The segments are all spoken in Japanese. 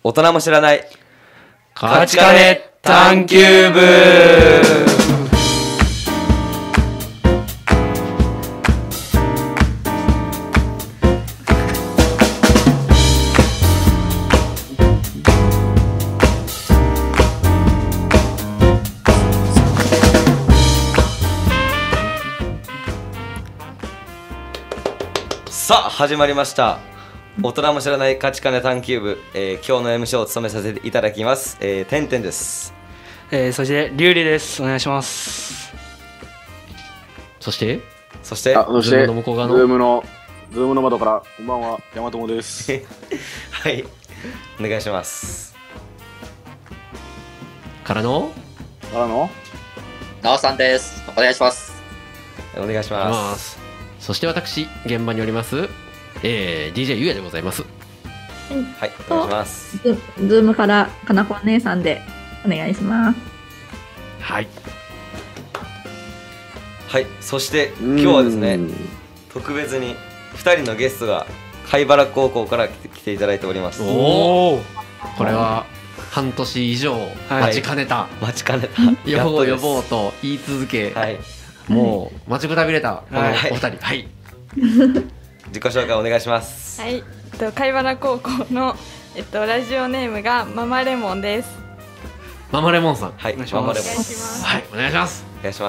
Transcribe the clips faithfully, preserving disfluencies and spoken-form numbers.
大人も知らない価値観探求部。 さあ始まりました大人も知らない価値観探求部、えー、今日の エムシー を務めさせていただきます、えー、てんてんです、 えー、そしてりゅうりですお願いします。 そしてそしてあそしてズームの向こう側のズームのズームの窓からこんばんは山友ですはいお願いしますからのからのなおさんです。お願いします。 お願いしますそして私現場におります、えー、ディージェー ゆうやでございます。 はいお願いします。 ズームからかなこ姉さんでお願いします。 はいはいそして今日はですね特別にふたりのゲストが貝原高校から来て来ていただいております。 おおこれは半年以上待ちかねた、 はい、待ちかねた呼ぼう呼ぼうと言い続け、はい、もう待ちくたびれたこのお二人、はい、はい、 自己紹介お願いします。 はい、えっと貝原高校のえっとラジオネームがママレモンです。 ママレモンさん、 はい、 お願いしママレモンお願いします。 はい、お願いします。 お願いします。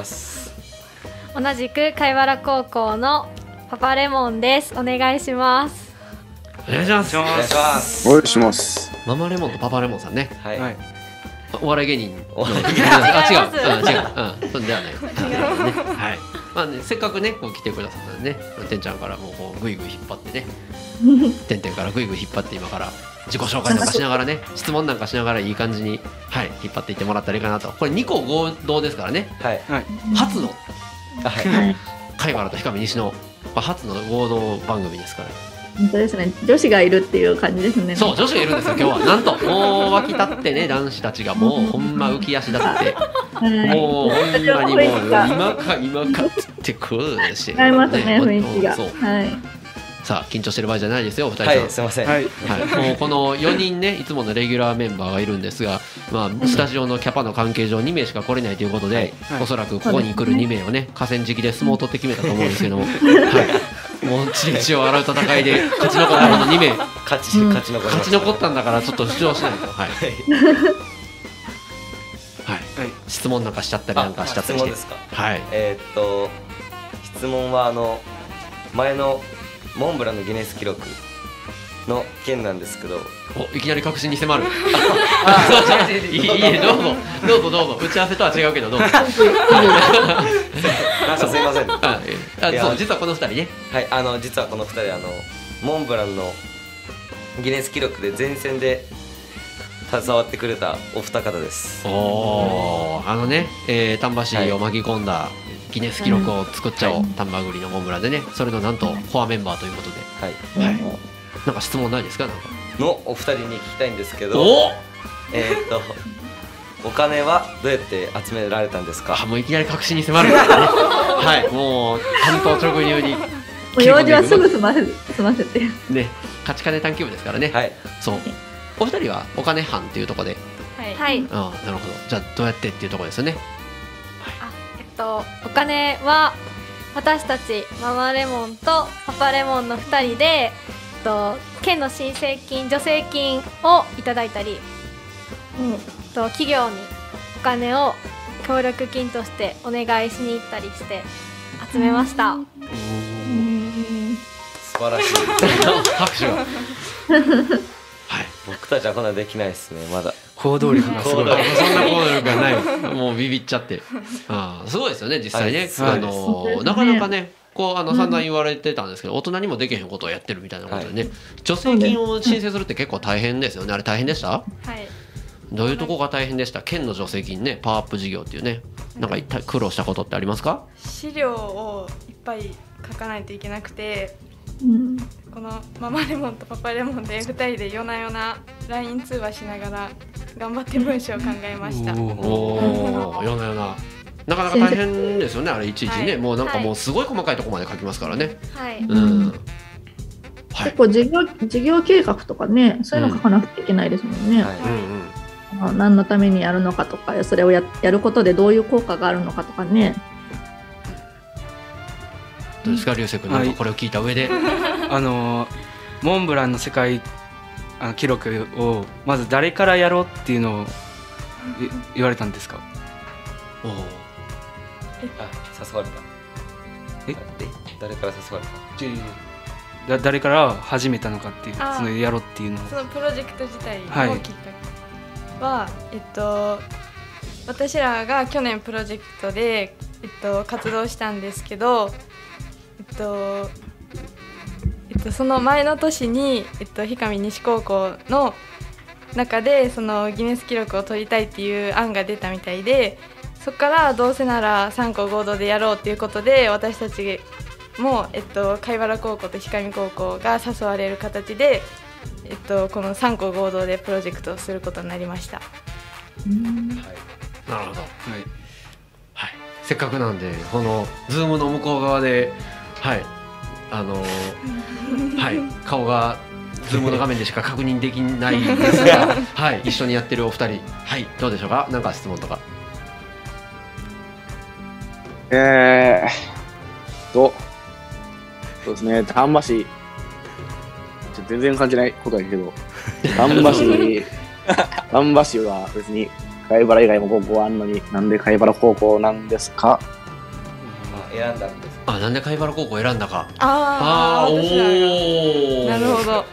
同じく貝原高校のパパレモンです。お願いします。 お願いします。 お願いします。 お願いします。 ママレモンとパパレモンさんね、 はい、はい、 お笑い芸人のお笑い芸人あ違う、うん、違う、うん、そんではない。はい。まあね、せっかくねこう来てくださったんでね、てんちゃんからもうこうグイグイ引っ張ってね、てんてんからグイグイ引っ張って今から自己紹介なんかしながらね、質問なんかしながらいい感じにはい引っ張っていってもらったらいいかなと。これにこ合同ですからね。 はい。 初のはい。 貝原と氷上西の初の合同番組ですから。 本当ですね。女子がいるっていう感じですね。 そう、女子がいるんですよ今日は。なんともう湧き立ってね男子たちがもうほんま浮き足立って、もうほんまにもう今か今かってこうでして。 違いますね雰囲気が。はい。 さあ緊張してる場合じゃないですよお二人さん。 はい、すいません。 はい。もうこのよにんねいつものレギュラーメンバーがいるんですが、まあスタジオのキャパの関係上にめいしか来れないということで、おそらくここに来るにめいをね河川敷で相撲を取って決めたと思うんですけども、はい。もう血で血を洗う戦いで勝ち残ったこのにめい勝ち勝ち残勝ち残ったんだからちょっと主張しないと。はい。はい。質問なんかしちゃったりなんかしちゃったりして。 質問ですか。 はい。 えーっと質問はあの前のモンブランのギネス記録の件なんですけど、 おいきなり確信に迫る。あ、いいいいどうぞどうぞどうぞ打ち合わせとは違うけどどうぞ。 なんかすいません。 あ、あそう実はこのふたりね。 はい、あの実はこのふたりあのモンブランのギネス記録で前線で携わってくれたお二方です。 おお、あのね、えー、丹波市を巻き込んだ、はい、ギネス記録を作っちゃおう、丹波栗のモンブランでね、それのなんとコアメンバーということで、はい、はい、なんか質問ないですか？なんかのお二人に聞きたいんですけど、 おえー、っとお金はどうやって集められたんですか？ あ、もういきなり確信に迫るからね。はい、もう担当直入に。もう用事はすぐ済ませ済ませて。 ね、価値観探求部ですからね。はい。そう。お二人はお金班っていうところで。 はい。 ああ、なるほど。じゃあどうやってっていうところですよね。 あ、えっとお金は私たちママレモンとパパレモンのふたりで、えっと県の申請金助成金をいただいたり、うん、と企業にお金を協力金としてお願いしに行ったりして集めました。 素晴らしい。 拍手が。 はい、僕たちはこんなできないですねまだ。 行動力がすごい。そんな行動力がない。もうビビっちゃって。ああ、すごいですよね実際ね。あのなかなかね。こうあの散々言われてたんですけど、大人にもできへんことをやってるみたいなことでね、助成金を申請するって結構大変ですよね。あれ大変でした？ はい。 どういうとこが大変でした？県の助成金ね、パワーアップ事業っていうね、なんか苦労したことってありますか？ 資料をいっぱい書かないといけなくて、 うん、 このママレモンとパパレモンでふたりで夜な夜な ライン 通話しながら頑張って文章を考えました。 おお、夜な夜な。なかなか大変ですよねあれいちいちね、はい、もうなんかもうすごい細かいところまで書きますからね。 はい。 うん。 結構事業事業計画とかね、そういうの書かなくちゃいけないですもんね。 はいうんうん。 あの何のためにやるのかとか、それをややることでどういう効果があるのかとかね。 どうですか、流星君、なんかこれを聞いた上で。 あのモンブランの世界あの記録をまず誰からやろうっていうのをい言われたんですか？ おーあ誘われたええ誰から誘われた？ だ誰から始めたのかっていう、 あーそのやろうっていうのを。 そのプロジェクト自体のきっはいかけは、えっと私らが去年プロジェクトで、えっと、活動したんですけど、えっとえっと、その前の年に、えっと、氷上西高校の中でそのギネス記録を取りたいっていう案が出たみたいで、そこからどうせならさん校合同でやろうっていうことで、私たちも、えっと、貝原高校と氷上高校が誘われる形で、えっと、このさん校合同でプロジェクトをすることになりました。 なるほど。 はいはい。せっかくなんで、このズームの向こう側で、はい、あのーはい、顔がズームの画面でしか確認できないんですが、はい、一緒にやってるお二人、はい、どうでしょうか。なんか質問とか。 えーと、そうですね、丹波市、ちょ全然感じないことだけど、丹波市、丹波市は別に貝原以外も高校あるのに、なんで貝原高校なんですか？ あ選んだんですあ、なんで貝原高校を選んだか。 あー、 あー、お私らがー。 なるほど。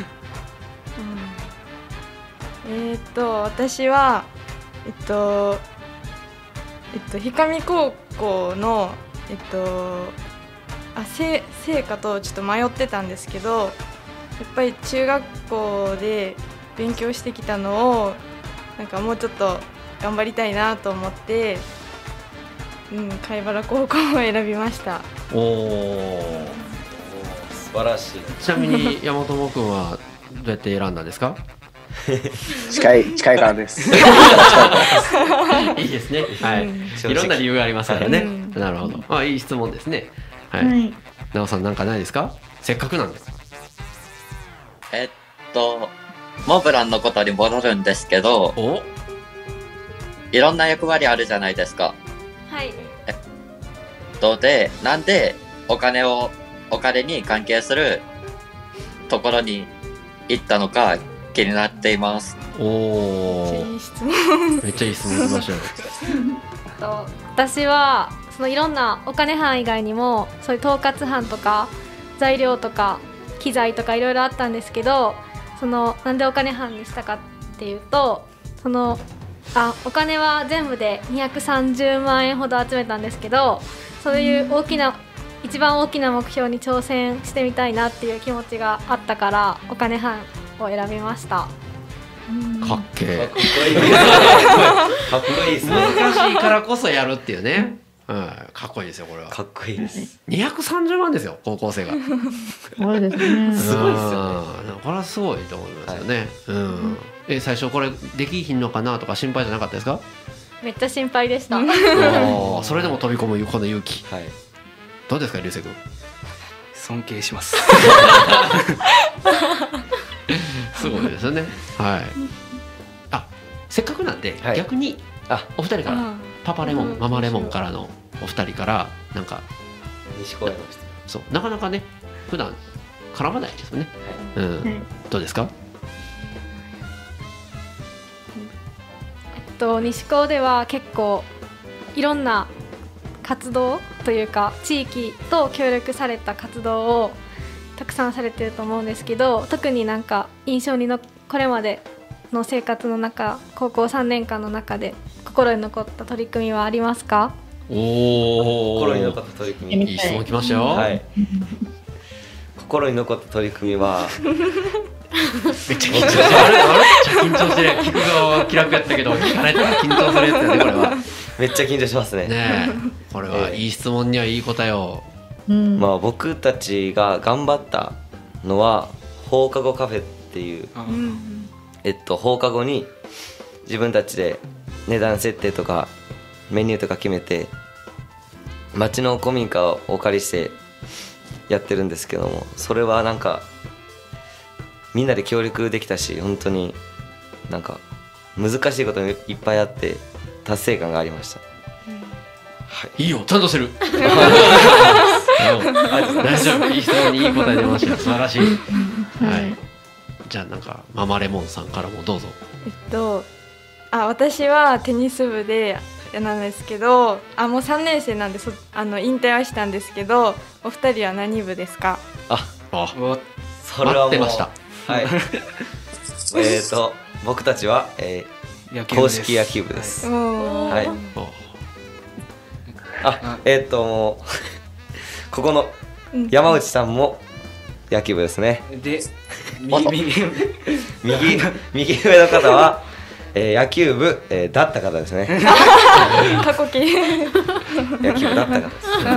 うん、えーっと私はえっとえっと氷上高校のえっとあせ成果とちょっと迷ってたんですけど、やっぱり中学校で勉強してきたのをなんかもうちょっと頑張りたいなと思って、うん、貝原高校を選びました。 おー。 素晴らしい。 ちなみに山本君はどうやって選んだんですか？ 近い、近いからです。 いいですね。はい。いろんな理由がありますからね。なるほど。あ、いい質問ですね。は。 はいい。 なおさん、なんかないですか？せっかくなんで。 えっと、モンブランのことに戻るんですけど、 お、 いろんな役割あるじゃないですか。 はい。 とで、なんでお金を、お金に関係するところに行ったのか気になっています。 おー。 いい質問。 めっちゃいい質問しましたよ。 と私はそのいろんなお金班以外にもそういう統括班とか材料とか機材とかいろいろあったんですけど、そのなんでお金班にしたかっていうと、そのあお金は全部でにひゃくさんじゅうまんえんほど集めたんですけど、そういう大きな一番大きな目標に挑戦してみたいなっていう気持ちがあったからお金班を選びました。 かっけかっえ。 こいいですね。かっこいいですね。 難しいからこそやるっていうね。うん、かっこいいですよ、これは。 かっこいいです。 にひゃくさんじゅうまんですよ、高校生が。 すごいですね。 すごいですようんこれはすごいと思いますよね。うん。え、最初これできひんのかなとか心配じゃなかったですか？ めっちゃ心配でした。 おーそれでも飛び込むこの勇気。 はい。 どうですか、流星君。 尊敬しますすごいですよね。はい。あ、せっかくなんで、 はい逆にあ、 お二人からあパパレモン、 うんママレモンからのお二人からなんか西高への質そうなかなかね普段絡まないですよね。うん。 はいどうですか？ えっと、西高では結構いろんな活動というか地域と協力された活動をたくさんされてると思うんですけど、特になんか印象にのこれまでの生活の中、高校さんねんかんの中で心に残った取り組みはありますか？ おお。 心に残った取り組み。 いい質問きましたよ。 はい。心に残った取り組みはめっちゃ緊張してる。あれあれめっちゃ緊張してる。聞く側は気楽やったけど聞かれたら緊張するやつやね、これは。 めっちゃ緊張しますね。 ねえ、これはいい質問にはいい答えを。 うん。 まあ僕たちが頑張ったのは放課後カフェっていうあうんえっと放課後に自分たちで値段設定とかメニューとか決めて町の古民家をお借りしてやってるんですけども、それはなんかみんなで協力できたし、本当になんか難しいこともいっぱいあって達成感がありました。はい、 いいよ、ちゃんとしてる。大丈夫、いい質問にいい答え出ました。素晴らしい。はい。じゃあなんかママレモンさんからもどうぞ。 えっとあ私はテニス部でなんですけど、あもうさんねん生なんでそあの引退はしたんですけど、お二人は何部ですか？ ああ、 それはもう待ってました。 はい。えっと僕たちは、えー、公式野球部です。はい。あ、えっともうここの山内さんも野球部ですね。 で、右右右右上の方は、えー、野球部、えー、だった方ですね。 過去形。 野球部だった方です。うん、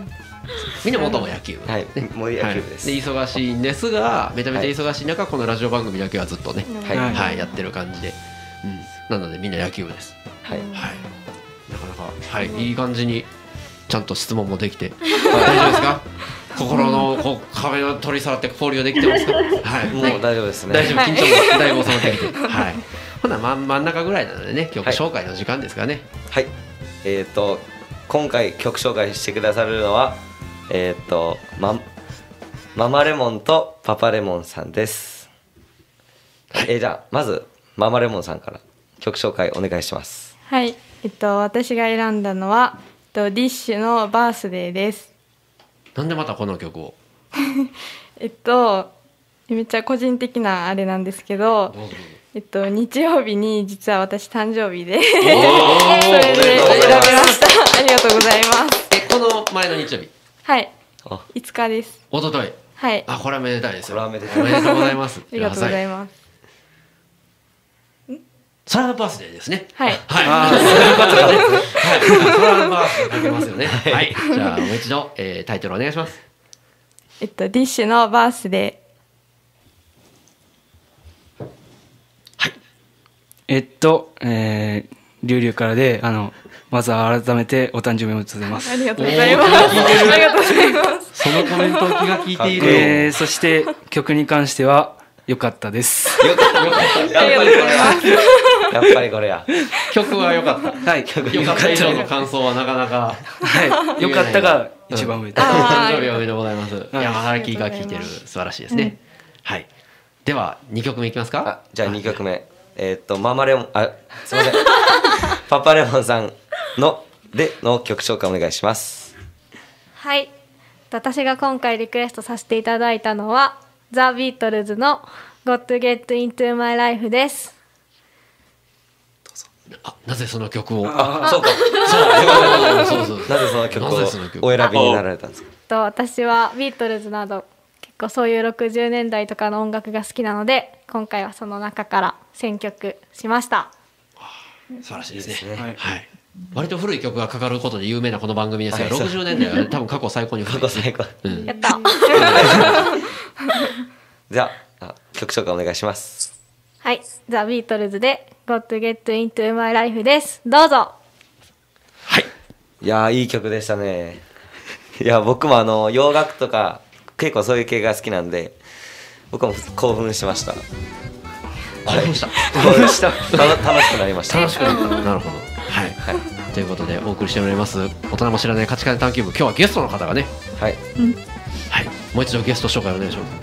みんな元も野球部、 はい、もう野球部です。 はい、で忙しいんですが、めちゃめちゃ忙しい中、はい、このラジオ番組だけはずっとね、はい、はい、やってる感じで、うん、なのでみんな野球部です。 はい、はい、 なかなか、はい、いい感じにちゃんと質問もできて、大丈夫ですか？心のこう壁を取り去って交流できてますか？はい、 もう大丈夫ですね。 大丈夫、緊張もだいぶ収まってきて、はい。ほな真ん中ぐらいなのでね、曲紹介の時間ですかね。 はい。えっと今回曲紹介してくださるのはえっとマママレモンとパパレモンさんです。えー、じゃあまずママレモンさんから曲紹介お願いします。 はい。えっと私が選んだのはえっとディッシュのバースデーです。 なんでまたこの曲を？ えっとめっちゃ個人的なあれなんですけど、えっと日曜日に実は私誕生日でそれで選びました。ありがとうございます。 え、この前の日曜日？ はい。いつかです。 おととい。 はい。 あ、これはめでたいですよ。 これはめでたい。 おめでとうございます。 ありがとうございます。 サラダバースデーですね。 はい。 はい。そういうことだね。はい。サラダバースデーかけますよね。はい。じゃあもう一度、えー、タイトルお願いします。 えっとディッシュのバースデー。はい。 えっと、えー、リュウリュウからで、あのまずは改めてお誕生日おめでとうございます。 ありがとうございます。ありがとうございます。 そのコメントを気が利いている。 えー、そして曲に関しては良かったです。 よかった。やっぱりこれや。やっぱりこれや。 曲は良かった。 はい。 良かった以上の感想はなかなか。 はい。良かったが一番上です。 誕生日おめでとうございます。いや、まだ気が利いてる、素晴らしいですね。はい。ではにきょくめいきますか。 じゃあにきょくめ、えっとママレモン、あ、すみません。パパレモンさんのでの曲紹介お願いします。 はい。私が今回リクエストさせていただいたのはザ・ビートルズの Got to Get Into My Life です。 あ、なぜその曲を？ あ、そうか。そうそうそう。なぜその曲をお選びになられたんですか？ と私はビートルズなど結構そういうろくじゅうねんだいとかの音楽が好きなので、今回はその中から選曲しました。 素晴らしいですね。はい。割と古い曲がかかることで有名なこの番組ですが、ろくじゅうねんだいは多分過去最高に古い。 過去最高。 やった。 じゃあ曲紹介お願いします。 はい、ザ・ビートルズで Got to Get Into My Life です。どうぞ。 はい。 いやーいい曲でしたね。いや僕もあの洋楽とか結構そういう系が好きなんで、僕も興奮しました。 興奮した。 興奮した。楽しくなりました。 楽しくなった。なるほど。はい。はい。ということでお送りしております大人も知らない価値観探求部、今日はゲストの方がね。 はい。 はい。もう一度ゲスト紹介お願いします。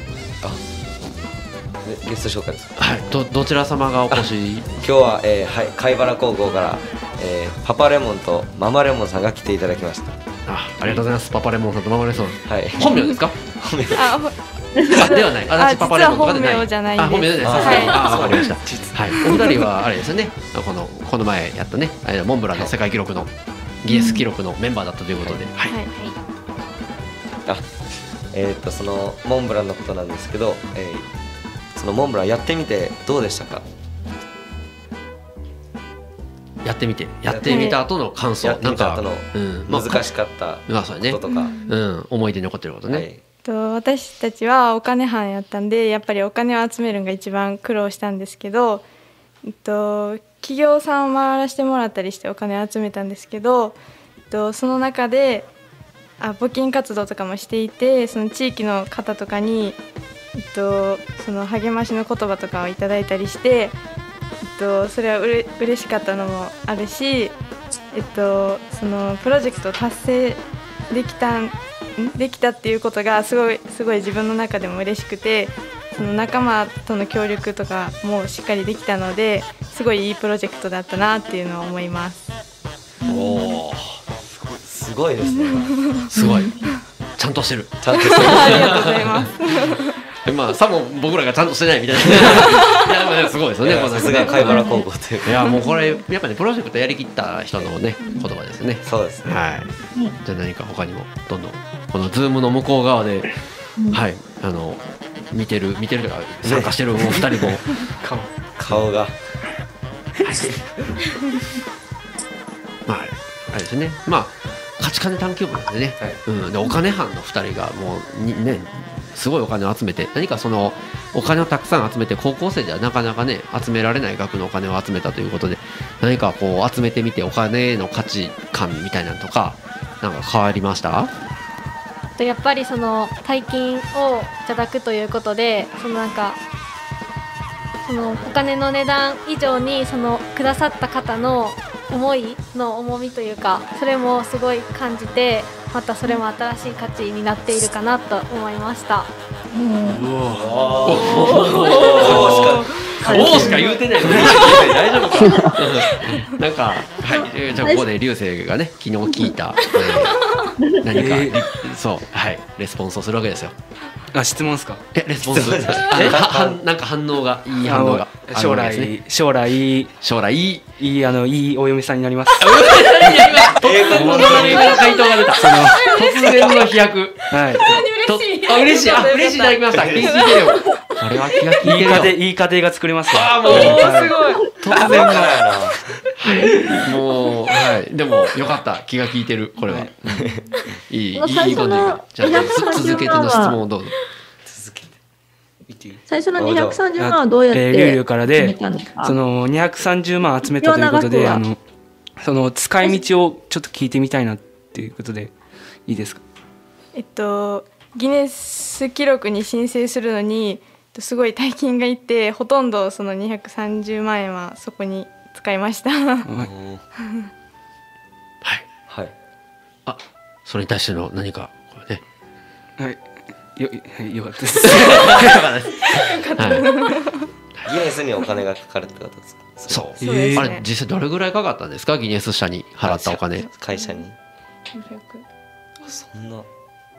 ゲスト紹介です。 はい。どどちら様がお越し？ 今日は、えー、はい貝原高校から、えー、パパレモンとママレモンさんが来ていただきました。 あ、ありがとうございます。パパレモンさんとママレモンさん。 はい。 本名ですか？ 本名。 あ、 あではない。 あ、実は本名じゃないんです。 あ、本名じゃないです。 はい。 あ、わかりました。はい。お二人はあれですよね。このこの前やったね、モンブランの世界記録のギネス記録のメンバーだったということで。はい。はい。 あ、えっとそのモンブランのことなんですけど、えー。そのモンブランやってみてどうでしたか？ やってみてやってみた後の感想、 なんか難しかったこととか、 思い出に残ってることね。 と私たちはお金班やったんで、やっぱりお金を集めるのが一番苦労したんですけど、えっと、企業さんを回らせてもらったりしてお金を集めたんですけど、えっと、その中であ募金活動とかもしていて、その地域の方とかにえっと、その励ましの言葉とかをいただいたりして、えっと、それはうれ嬉しかったのもあるし、えっと、そのプロジェクトを達成できたんできたっていうことがすごいすごい自分の中でも嬉しくて、その仲間との協力とかもしっかりできたので、すごいいいプロジェクトだったなっていうのを思います。 おー、 すごいですね。 すごい。ちゃんとしてる。 ちゃんとしてる。 ありがとうございます。 まあさも僕らがちゃんとしてないみたいな。いやでもすごいですよね。このさすが貝原高校というか。 いやもうこれやっぱねプロジェクトやりきった人のね言葉ですよね。 そうですね。 はい。じゃあ何か他にもどんどんこのズームの向こう側で、はいあの見てる見てるとか参加してるお二人も顔が。 まああれですね。まあ価値観探求部なんでね。うんでお金班の二人がもうにね。すごいお金を集めて何かそのお金をたくさん集めて高校生ではなかなかね集められない額のお金を集めたということで何かこう集めてみてお金の価値観みたいなのとかなんか変わりました？ やっぱりその大金をいただくということでそのなんかそのお金の値段以上にそのくださった方の思いの重みというかそれもすごい感じてまたそれも新しい価値になっているかなと思いました。 おおしか言うてない大丈夫かなんか、はい、じゃあここで流星がね昨日聞いた、えー、何か、えー、そうはいレスポンスをするわけですよ。 あ質問ですか？ えレスポンスえはなんか反応がいい反応が将来将来将来いいあのいいお嫁さんになります。 本当に回答が出た。その突然の飛躍。はい。あ嬉しいあ嬉しいいただきました。聞いてるよ。これは気が利いてるよ。 いい家庭が作れます。 ああもうすごい。突然の。はいもうはいでもよかった気が利いてるこれは。いいいい感じが。じゃあ続けての質問をどうぞ。 最初のにひゃくさんじゅうまんはどうやってリュウリュウからで集めたんですか？ そのにひゃくさんじゅうまん集めたということであのその使い道をちょっと聞いてみたいなっていうことでいいですか？ えっとギネス記録に申請するのにすごい大金がいってほとんどそのにひゃくさんじゅうまんえんはそこに使いました。はいはい。あそれに対しての何かこれね。 はい。よ, よかったです。 ギネスにお金がかかるってことですか？ そう。えー、あれ実際どれぐらいかかったんですか？ギネス社に払ったお金。 会社に。そんな。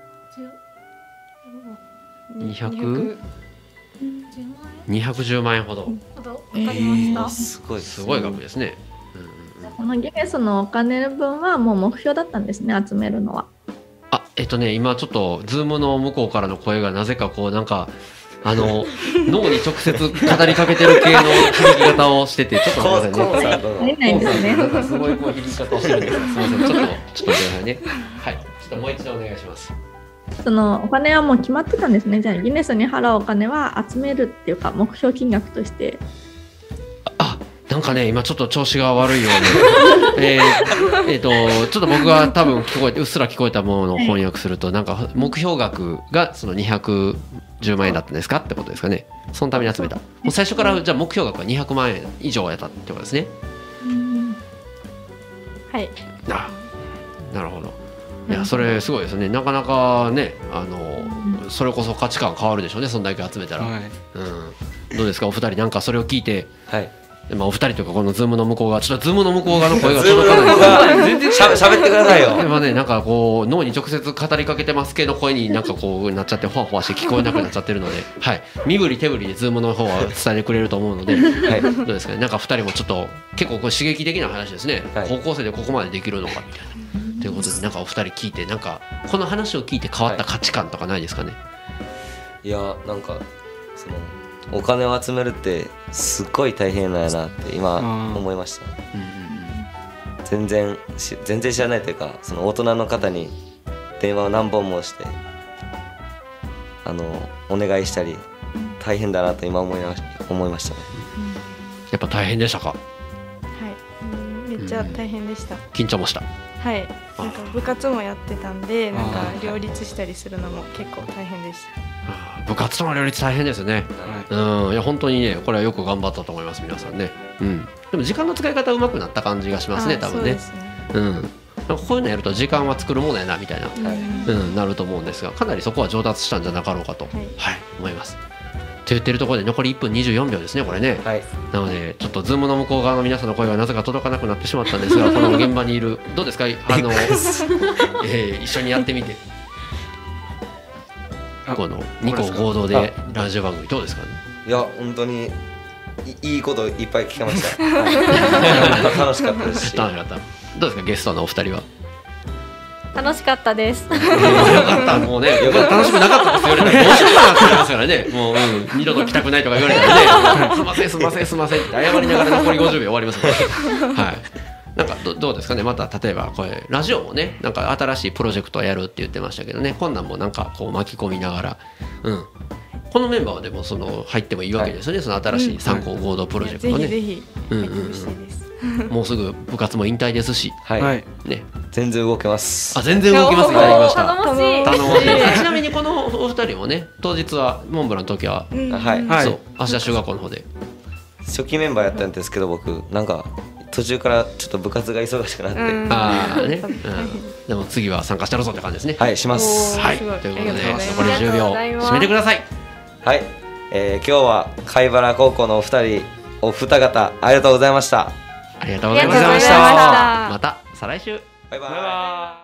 二百。二百十万円ほど。 えー、 すごいすごい額ですね。 このギネスのお金分はもう目標だったんですね集めるのは。 あえっとね今ちょっとズームの向こうからの声がなぜかこうなんかあの脳に直接語りかけてる系の響き方をしててちょっとごめんなさいね。 足りないんですね。 なんかすごいこう響き方をしてるんです。すみませんちょっとちょっとごめんなさいね。はいちょっともう一度お願いします。 そのお金はもう決まってたんですね。じゃあギネスに払うお金は集めるっていうか目標金額として。 あなんかね今ちょっと調子が悪いようで、えー、えーとちょっと僕が多分聞こえてうっすら聞こえたものを翻訳するとなんか目標額がそのにひゃくじゅうまんえんだったんですかってことですかね。そのために集めた。もう最初からじゃあ目標額はにひゃくまんえん以上やったってことですね。 はい。 あなるほど。いやそれすごいですね。なかなかねあのそれこそ価値観変わるでしょうね。そんだけ集めたら、はいうん、どうですかお二人なんかそれを聞いて、はいまあ、お二人とかこのズームの向こう側ちょっとズームの向こう側の声が届かない全然しゃべってくださいよ。今ねなんかこう脳に直接語りかけてます系の声になんかこうなっちゃってほわほわして聞こえなくなっちゃってるので、はい、身振り手振りでズームの方は伝えてくれると思うので、はい、どうですかねなんか二人もちょっと結構これ刺激的な話ですね、はい、高校生でここまでできるのかみたいなということでなんかお二人聞いてなんかこの話を聞いて変わった価値観とかないですかね。 はい、いやなんかそのお金を集めるってすっごい大変なんやなって今思いました、うんうんうん、全然し全然知らないというかその大人の方に電話を何本もしてあのお願いしたり大変だなと今思いまし、思いましたね、 うん、やっぱ大変でしたか？ はいめっちゃ大変でした、うん、 緊張もした？ はいなんか部活もやってたんでなんか両立したりするのも結構大変でした。 部活との両立大変ですよね。うん、いや本当にねこれはよく頑張ったと思います皆さんね。うん。でも時間の使い方上手くなった感じがしますね多分ね。うん。なんかこういうのやると時間は作るものやなみたいな、うん、なると思うんですが、かなりそこは上達したんじゃなかろうかと、はい、はい、思います。と言ってるところで残りいっぷんにじゅうよんびょうですねこれね。はい。なのでちょっとズームの向こう側の皆さんの声がなぜか届かなくなってしまったんですが、この現場にいるどうですかあの、えー、一緒にやってみて。このにこ合同でラジオ番組どうですかね。 いや本当にいいこといっぱい聞けました。はい、楽しかったですし。 楽しかった。どうですかゲストのお二人は。 楽しかったです。 よかったもうね楽しくなかったです言われたらどうしようかなって言いますからね。もう、うん、二度と来たくないとか言われたらねすいませんすいませんすいませんって謝りながら残りごじゅうびょう終わりますからね。はい。なんか ど, どうですかねまた例えばこれラジオもねなんか新しいプロジェクトをやるって言ってましたけどね、こんなんもなんかこう巻き込みながら、うん、このメンバーでもその入ってもいいわけですよね、はい、その新しい三校合同プロジェクトね、 ぜひぜひ入ってほしいです。 もうすぐ部活も引退ですし、 はい、ね、全然動けます。 あ、全然動けます。いただきました。 楽しい。 頼もしい。ちなみにこのお二人もね、当日はモンブランの時は、うん、はい、そう、芦田中学校の方で初期メンバーやったんですけど、僕なんか途中からちょっと部活が忙しくなって、 うん、ああね、うん、でも次は参加してやるぞって感じですね。 はい、します。 はい、ということで残りじゅうびょう締めてください。 はい、えー、今日は貝原高校のお二人お二方ありがとうございました。 ありがとうございました。また再来週。 バイバイ。